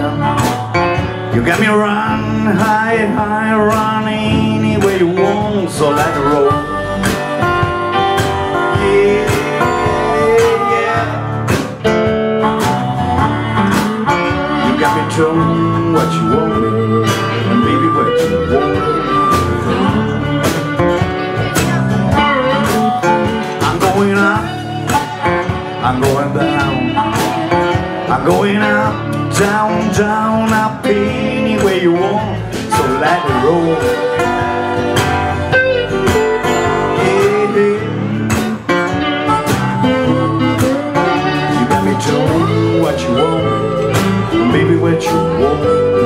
You got me run high, high, run anywhere you want, so let it roll. Yeah, yeah. You got me doing what you want, and baby, what you want. I'm going up, I'm going down, I'm going up, down, down, up, anywhere you want, so let it roll. Yeah, yeah. You got me doing what you want, and baby, what you want.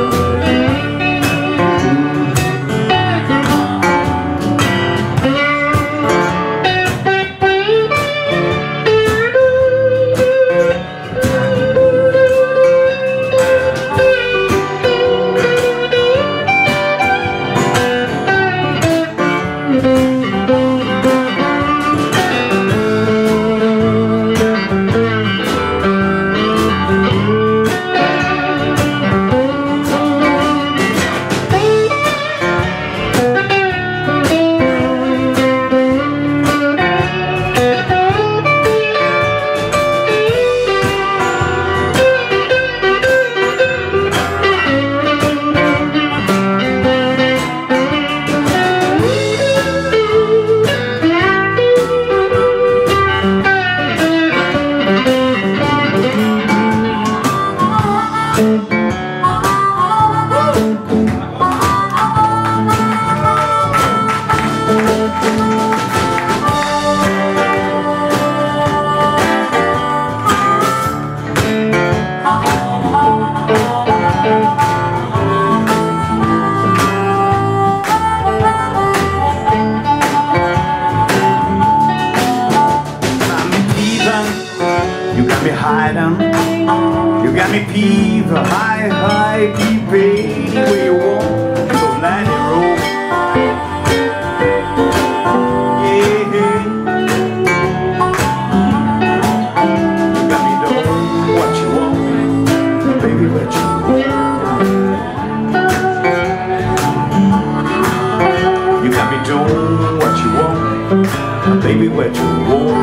You got me hiding, you got me peeved, high, high, deep, anywhere you want, so let it roll. Yeah, you got me doing what you want, baby, what you want. You got me doing what you want, baby, what you want.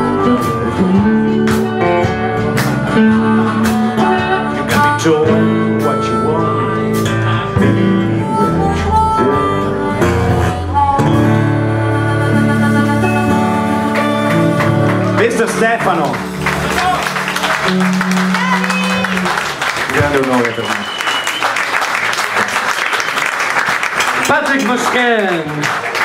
You got me doing what you want, baby, what you want. Mr. Stefano. Grande onore per me. Patrick Moschin.